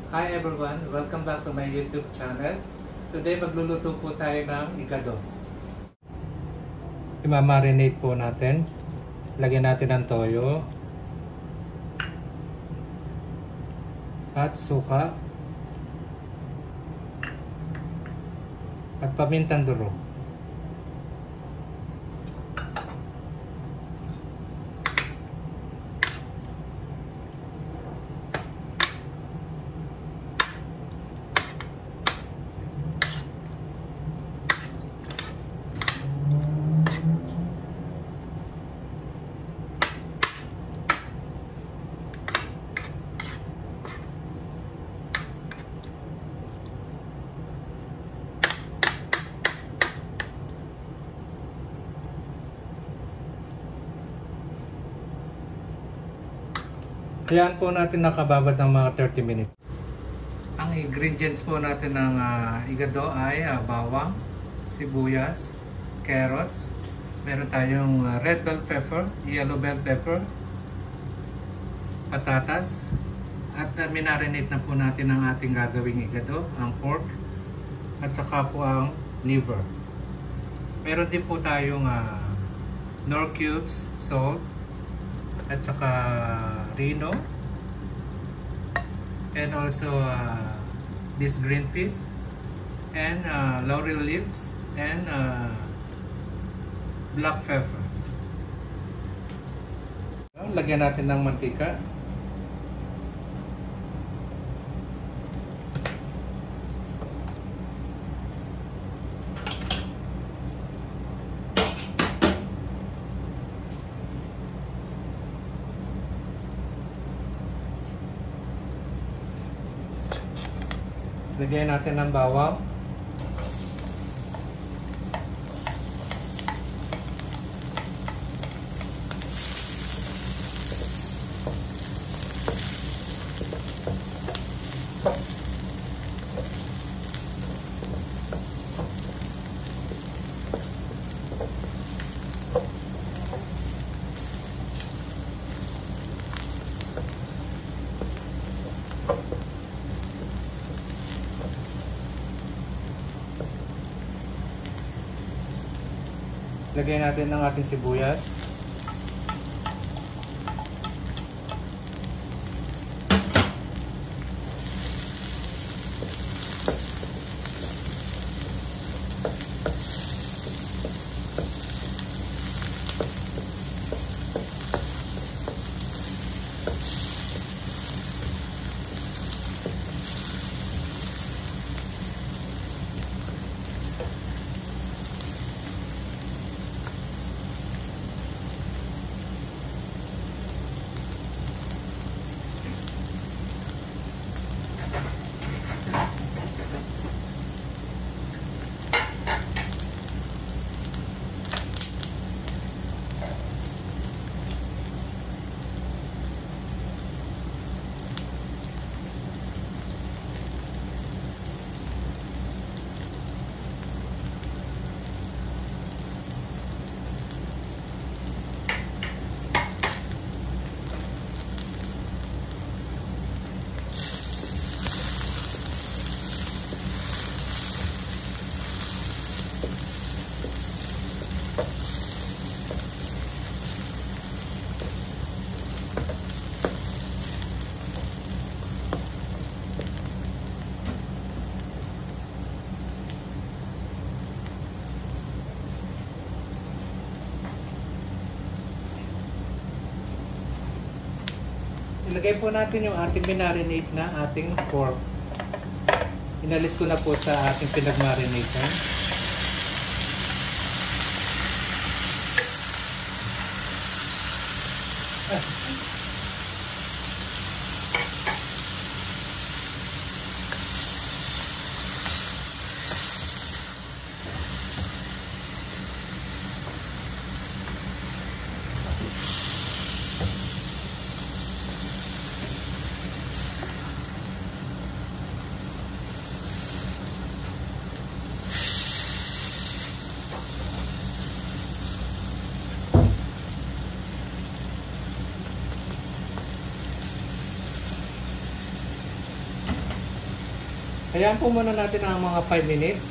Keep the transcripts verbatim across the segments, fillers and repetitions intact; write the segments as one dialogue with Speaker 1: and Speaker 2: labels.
Speaker 1: Hi everyone! Welcome back to my YouTube channel. Today magluluto po tayo ng igado. Imamarinate po natin. Lagyan natin ng toyo at suka at pamintang durog. Hayaan po natin nakababad ng mga thirty minutes. Ang ingredients po natin ng uh, igado ay uh, bawang, sibuyas, carrots, meron tayong uh, red bell pepper, yellow bell pepper, patatas, at uh, minarinate na po natin ang ating gagawing igado, ang pork, at saka po ang liver. Meron din po tayong uh, nor cubes, salt, at saka rino, and also uh, this green fish, and uh, laurel leaves, and uh, black pepper. Lagyan natin ng mantika. Lagyan natin ng bawang. Lagyan natin ng ating sibuyas. Ilagay po natin yung ating minarinate na ating pork. Inalis ko na po sa ating pinagmarinate. Hayaan po muna natin ang mga five minutes.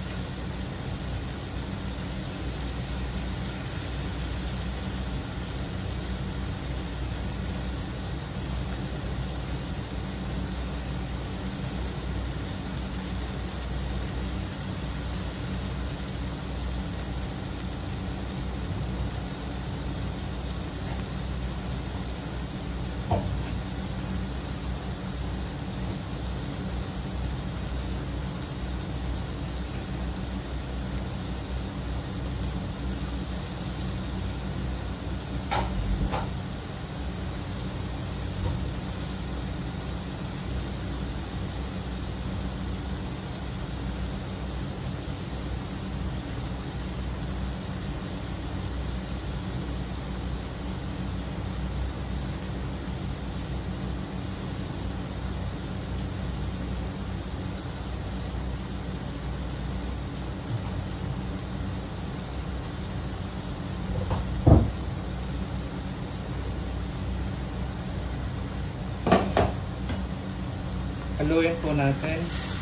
Speaker 1: Haluin po natin.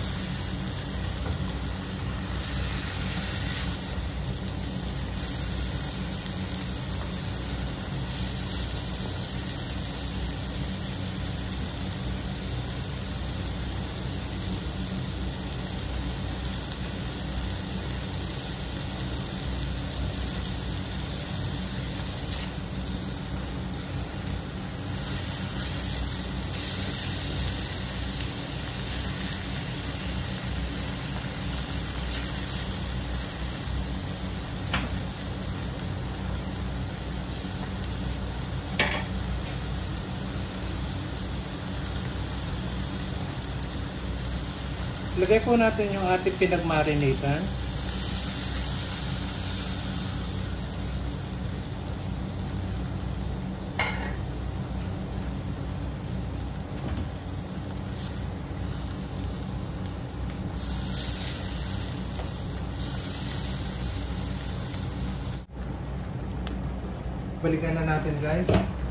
Speaker 1: Lagay po natin yung ating pinagmarinatan. Balikan na natin, guys.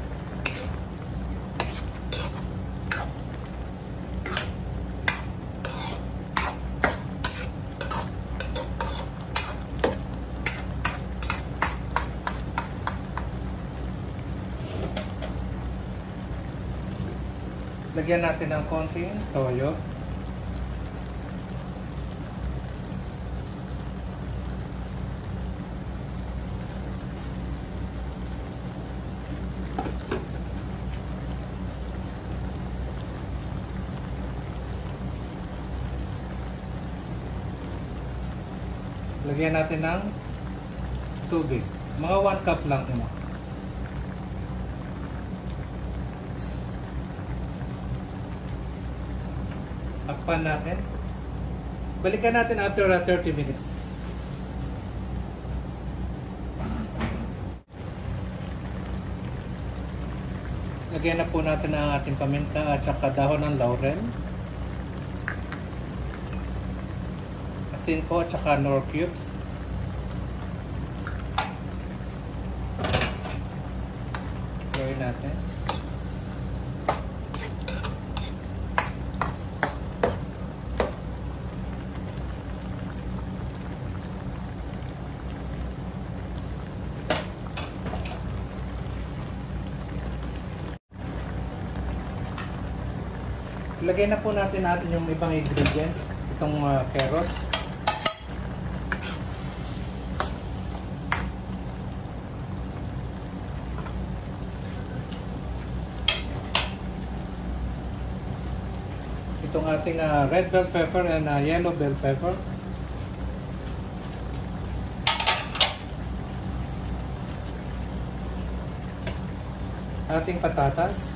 Speaker 1: Lagyan natin ng konting toyo. Lagyan natin ng tubig. Mga one cup lang ito. Takpan natin. Balikan natin after uh, thirty minutes. Lagyan na po natin ang ating paminta at saka dahon ng laurel. Asin po at saka nor cubes. Gawin natin. Lagay na po natin natin yung ibang ingredients, itong uh, carrots. Itong ating uh, red bell pepper and uh, yellow bell pepper. Ating patatas.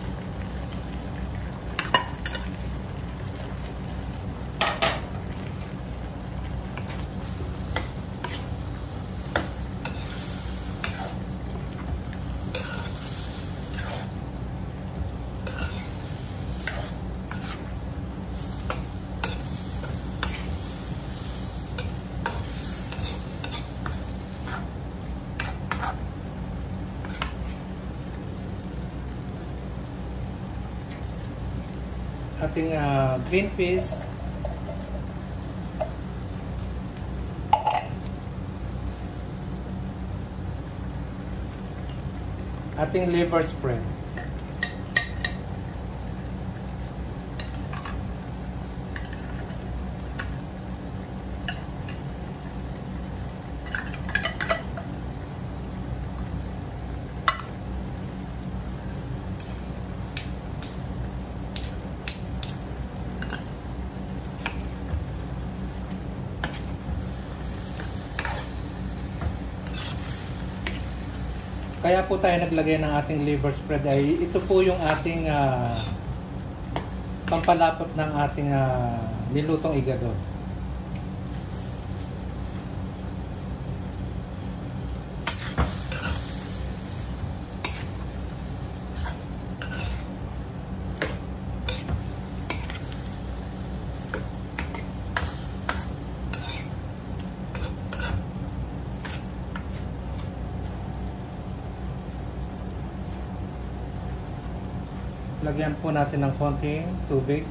Speaker 1: Ating uh, green peas ating liver spread. Kaya po tayo naglagay ng ating liver spread ay ito po yung ating uh, pampalapot ng ating uh, nilutong igado. Lagyan po natin ng konting tubig.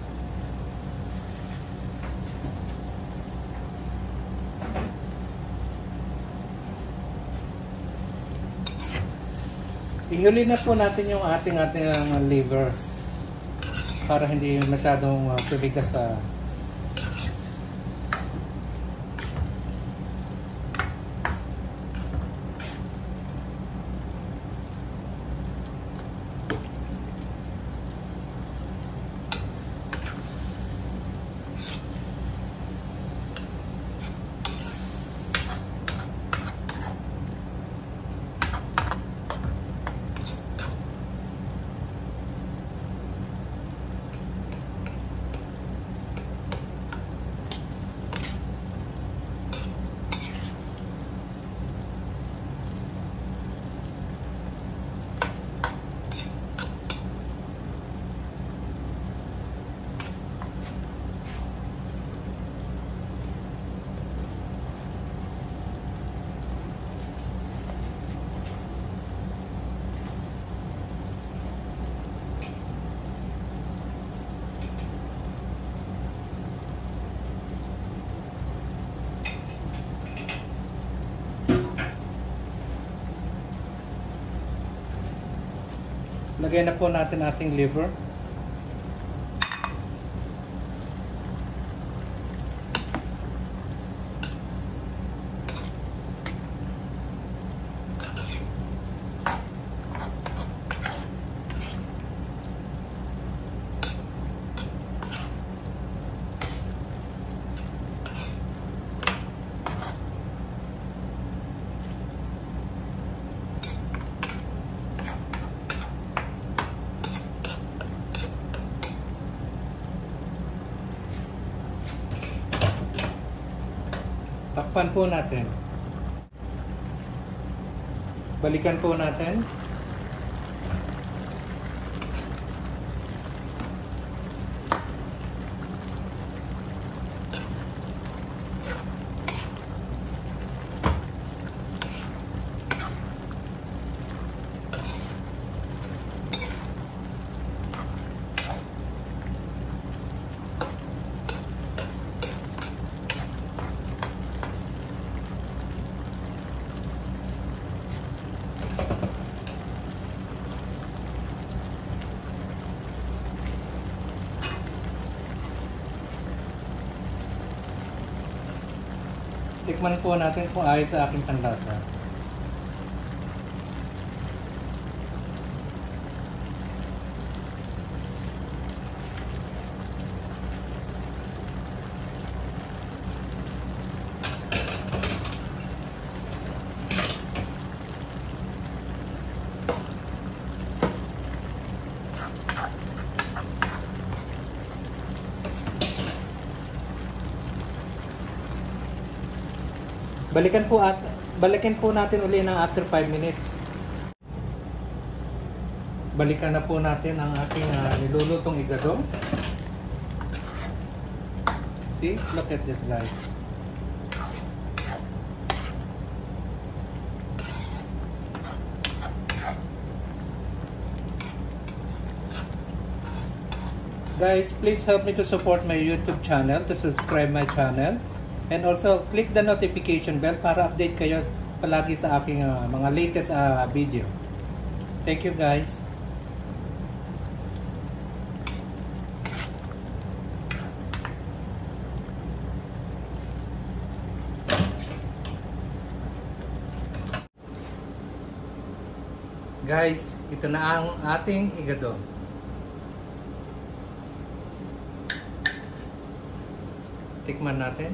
Speaker 1: Ihuli na po natin yung ating ating liver para hindi masyadong uh, tubigas sa lagay na po natin ating liver. Takpan po natin. Balikan po natin. Tikman po natin kung ayos sa aking panlasa. Balikan po at balikan po natin uli ng after five minutes. Balikan na po natin ang ating uh, nilulutong igado. See? Look at this, guys. Guys, please help me to support my YouTube channel, to subscribe my channel. And also, click the notification bell para update kayo palagi sa aking uh, mga latest uh, video. Thank you guys. Guys, ito na ang ating igado. Tikman natin.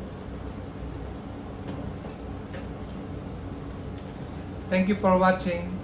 Speaker 1: Thank you for watching.